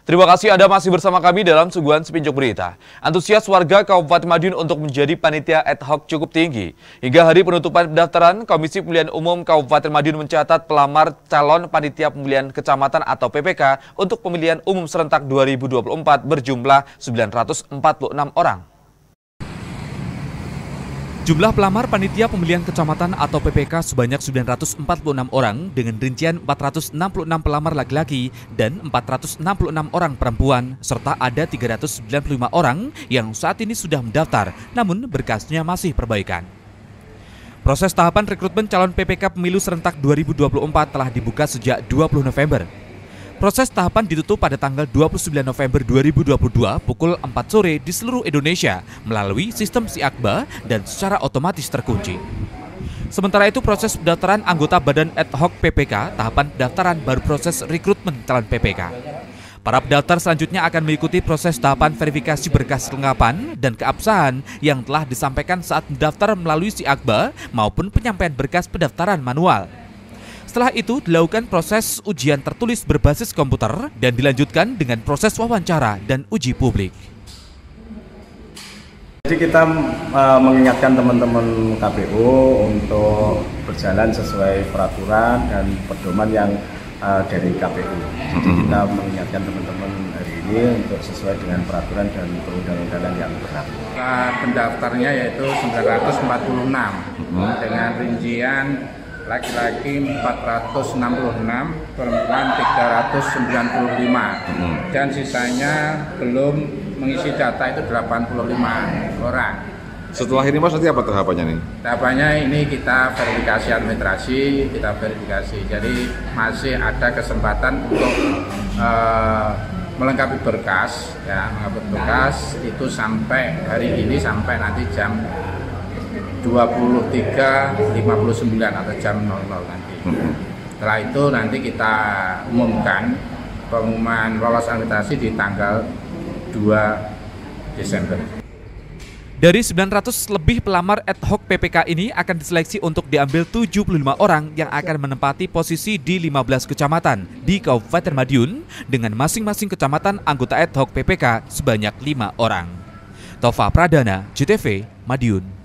Terima kasih Anda masih bersama kami dalam Suguhan Sepinjuk Berita. Antusias warga Kabupaten Madiun untuk menjadi panitia ad hoc cukup tinggi. Hingga hari penutupan pendaftaran, Komisi Pemilihan Umum Kabupaten Madiun mencatat pelamar calon panitia pemilihan kecamatan atau PPK untuk pemilihan umum serentak 2024 berjumlah 946 orang. Jumlah pelamar panitia pemilihan kecamatan atau PPK sebanyak 946 orang dengan rincian 466 pelamar laki-laki dan 466 orang perempuan, serta ada 395 orang yang saat ini sudah mendaftar, namun berkasnya masih perbaikan. Proses tahapan rekrutmen calon PPK Pemilu Serentak 2024 telah dibuka sejak 20 November. Proses tahapan ditutup pada tanggal 29 November 2022 pukul 4 sore di seluruh Indonesia melalui sistem SIAKBA dan secara otomatis terkunci. Sementara itu proses pendaftaran anggota Badan Ad Hoc PPK, tahapan pendaftaran baru proses rekrutmen calon PPK. Para pendaftar selanjutnya akan mengikuti proses tahapan verifikasi berkas kelengkapan dan keabsahan yang telah disampaikan saat mendaftar melalui SIAKBA maupun penyampaian berkas pendaftaran manual. Setelah itu dilakukan proses ujian tertulis berbasis komputer dan dilanjutkan dengan proses wawancara dan uji publik. Jadi kita mengingatkan teman-teman KPU untuk berjalan sesuai peraturan dan pedoman yang dari KPU. Jadi kita mengingatkan teman-teman hari ini untuk sesuai dengan peraturan dan perundang-undangan yang berlaku. Pendaftarnya yaitu 946 dengan rincian laki-laki 466, perempuan 395, dan sisanya belum mengisi data itu 85 orang. Setelah ini Mas nanti apa tahapannya nih? Tahapannya ini kita verifikasi administrasi, jadi masih ada kesempatan untuk melengkapi berkas, itu sampai hari ini sampai nanti jam 23.59 atau jam 00 nanti. Setelah itu nanti kita umumkan pengumuman lolos administrasi di tanggal 2 Desember. Dari 900 lebih pelamar ad hoc PPK ini akan diseleksi untuk diambil 75 orang yang akan menempati posisi di 15 kecamatan di Kabupaten Madiun dengan masing-masing kecamatan anggota ad hoc PPK sebanyak 5 orang. Tova Pradana, JTV, Madiun.